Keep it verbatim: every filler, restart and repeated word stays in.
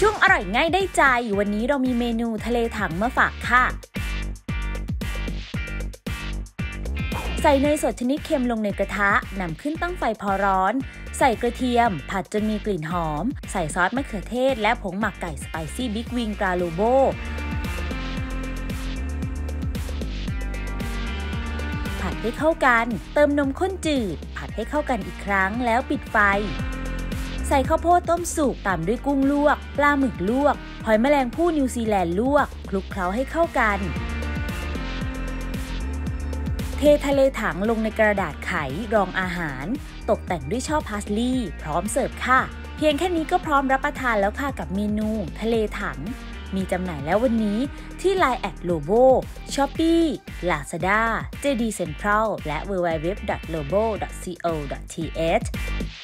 ช่วงอร่อยง่ายได้ใจวันนี้เรามีเมนูทะเลถังมาฝากค่ะใส่เนยสดชนิดเค็มลงในกระทะนำขึ้นตั้งไฟพอร้อนใส่กระเทียมผัดจนมีกลิ่นหอมใส่ซอสมะเขือเทศและผงหมักไก่สไปซี่บิ๊กวิงตราโลโบผัดให้เข้ากันเติมนมข้นจืดผัดให้เข้ากันอีกครั้งแล้วปิดไฟใส่ข้าวโพดต้มสุกตามด้วยกุ้งลวกปลาหมึกลวกหอยแมลงภู่นิวซีแลนด์ลวกคลุกเคล้าให้เข้ากันเททะเลถังลงในกระดาษไขรองอาหารตกแต่งด้วยช่อพาสลีย์พร้อมเสิร์ฟค่ะเพียงแค่นี้ก็พร้อมรับประทานแล้วค่ะกับเมนูทะเลถังมีจำหน่ายแล้ววันนี้ที่ ไลน์ แอท โลโบ Shopee Lazada เจ ดี Central และ ดับเบิลยู ดับเบิลยู ดับเบิลยู ดอท โลโบ ดอท ซี โอ ดอท ที เอช